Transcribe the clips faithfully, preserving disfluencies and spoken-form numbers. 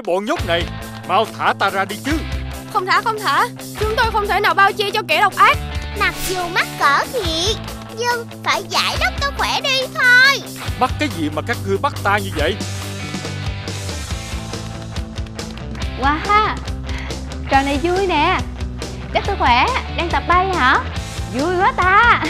cái bọn nhóc này. Mau thả ta ra đi chứ. Không thả, không thả. Chúng tôi không thể nào bao che cho kẻ độc ác. Mặc dù mắc cỡ thiệt, nhưng phải giải Doctor Khỏe đi thôi. Mắc cái gì mà các ngươi bắt ta như vậy? Wow, trò này vui nè. Doctor Khỏe đang tập bay hả? Vui quá ta.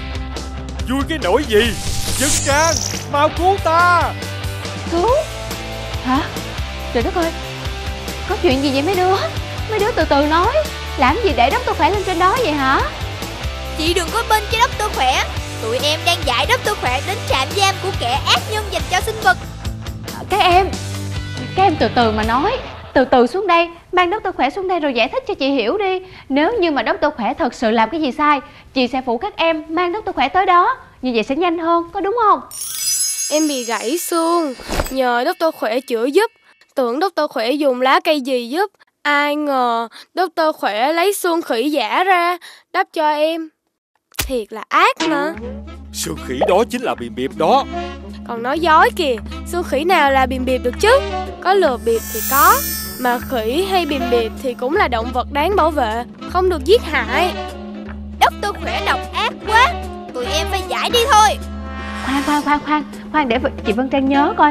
Vui cái nỗi gì? Dân Trang, mau cứu ta. Cứu? Hả? Trời đất ơi, có chuyện gì vậy mấy đứa? Mấy đứa từ từ nói. Làm gì để Doctor Khỏe lên trên đó vậy hả? Chị đừng có bên cho Doctor Khỏe. Tụi em đang giải Doctor Khỏe đến trạm giam của kẻ ác nhân dành cho sinh vật. Các em, các em từ từ mà nói. Từ từ xuống đây, mang Doctor Khỏe xuống đây rồi giải thích cho chị hiểu đi. Nếu như mà Doctor Khỏe thật sự làm cái gì sai, chị sẽ phụ các em mang Doctor Khỏe tới đó. Như vậy sẽ nhanh hơn, có đúng không? Em bị gãy xương, nhờ Doctor Khỏe chữa giúp. Tưởng Doctor Khỏe dùng lá cây gì giúp. Ai ngờ Doctor Khỏe lấy xương khỉ giả ra đắp cho em. Thiệt là ác mà. Xương khỉ đó chính là Bìm Bịp đó. Còn nói dối kìa. Xương khỉ nào là Bìm Bịp được chứ? Có lừa bịp thì có, mà khỉ hay Bìm Bịp thì cũng là động vật đáng bảo vệ, không được giết hại. Doctor Khỏe độc ác quá, tụi em phải giải đi thôi. Khoan khoan khoan khoan Khoan để chị Vân Trang nhớ coi.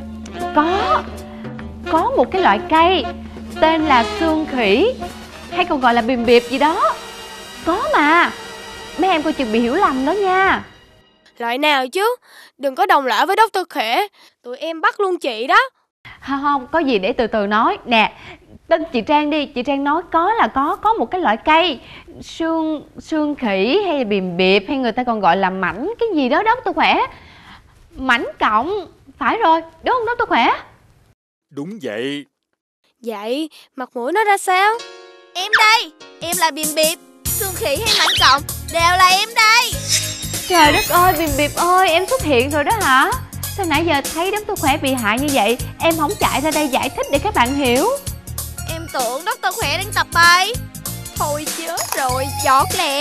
Có Có một cái loại cây tên là xương khỉ, hay còn gọi là Bìm Bịp gì đó. Có mà. Mấy em coi chừng bị hiểu lầm đó nha. Loại nào chứ? Đừng có đồng lõa với Doctor Khỏe. Tụi em bắt luôn chị đó. Không không, có gì để từ từ nói. Nè, tên chị Trang đi. Chị Trang nói có là có Có một cái loại cây Xương xương khỉ hay là Bìm Bịp, hay người ta còn gọi là mảnh cái gì đó Doctor Khỏe. Mảnh cọng. Phải rồi, đúng không Doctor Khỏe? Đúng vậy. Vậy mặt mũi nó ra sao? Em đây, em là Bìm Bịp. Xương khỉ hay mảnh cọng đều là em đây. Trời đất ơi, Bìm Bịp ơi, em xuất hiện rồi đó hả? Sao nãy giờ thấy Doctor Khỏe bị hại như vậy em không chạy ra đây giải thích để các bạn hiểu? Em tưởng Doctor Khỏe đang tập bay. Thôi chết rồi, giọt lẹ.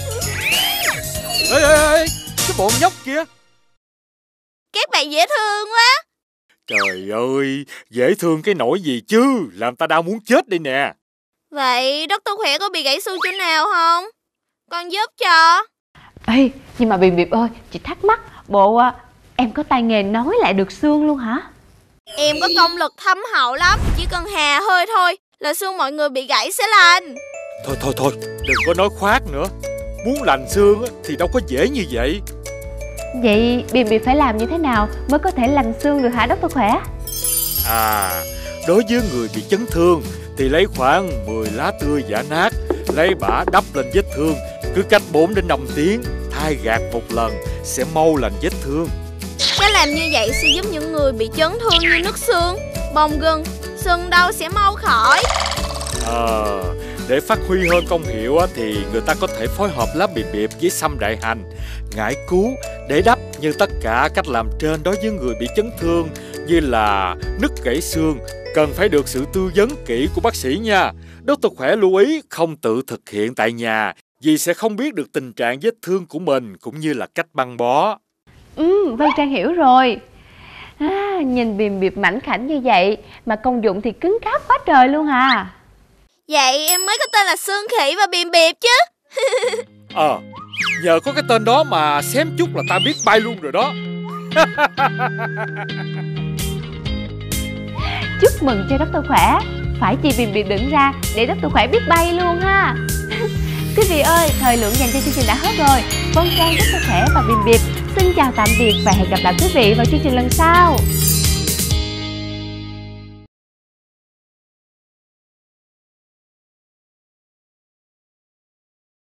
Ê ê ê, cái bọn nhóc kia. Các bạn dễ thương quá. Trời ơi, dễ thương cái nỗi gì chứ, làm ta đau muốn chết đây nè. Vậy Doctor Khỏe có bị gãy xương chỗ nào không? Con giúp cho. Ê, nhưng mà Bìm Bịp ơi, chị thắc mắc, bộ à, em có tay nghề nói lại được xương luôn hả? Em có công lực thâm hậu lắm. Chỉ cần hà hơi thôi là xương mọi người bị gãy sẽ lành. Thôi thôi thôi, đừng có nói khoác nữa. Muốn lành xương thì đâu có dễ như vậy. Vậy Bìm Bịp phải làm như thế nào mới có thể lành xương được hả Doctor Khỏe? À, đối với người bị chấn thương thì lấy khoảng mười lá tươi giã nát, lấy bã đắp lên vết thương. Cứ cách bốn đến năm tiếng thay gạt một lần sẽ mau lành vết thương. Cái làm như vậy sẽ giúp những người bị chấn thương như nứt xương, bong gân, sưng đau sẽ mau khỏi. Ờ, à, để phát huy hơn công hiệu thì người ta có thể phối hợp lá Bìm Bịp với sâm đại hành, ngải cứu để đắp. Như tất cả cách làm trên đối với người bị chấn thương như là nứt gãy xương cần phải được sự tư vấn kỹ của bác sĩ nha. Doctor Khỏe lưu ý không tự thực hiện tại nhà vì sẽ không biết được tình trạng vết thương của mình cũng như là cách băng bó. Ừ, Vân Trang hiểu rồi. À, nhìn Bìm Bịp mảnh khảnh như vậy mà công dụng thì cứng cáp quá trời luôn à. Vậy em mới có tên là xương khỉ và Bìm Bịp chứ. Ờ, à, nhờ có cái tên đó mà xém chút là ta biết bay luôn rồi đó. Chúc mừng cho Doctor Khỏe. Phải chi Bìm Bịp đứng ra để Doctor Khỏe biết bay luôn ha. Quý vị ơi, thời lượng dành cho chương trình đã hết rồi. Vân Trang, Doctor Khỏe và Bìm Bịp xin chào tạm biệt và hẹn gặp lại quý vị vào chương trình lần sau.